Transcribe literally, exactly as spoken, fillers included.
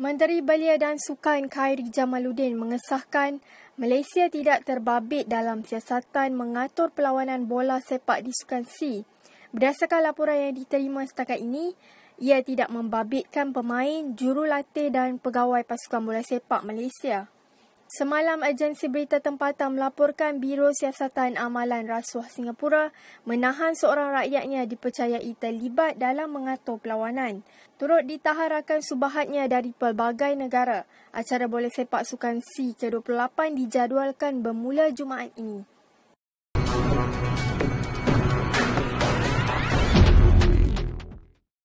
Menteri Belia dan Sukan Khairy Jamaluddin mengesahkan Malaysia tidak terbabit dalam siasatan mengatur perlawanan bola sepak di Sukan C. Berdasarkan laporan yang diterima setakat ini, ia tidak membabitkan pemain, jurulatih dan pegawai pasukan bola sepak Malaysia. Semalam, agensi berita tempatan melaporkan Biro Siasatan Amalan Rasuah Singapura menahan seorang rakyatnya dipercayai terlibat dalam mengatur perlawanan. Turut ditahan rakan subahatnya dari pelbagai negara. Acara bola sepak Sukan C ke dua puluh lapan dijadualkan bermula Jumaat ini.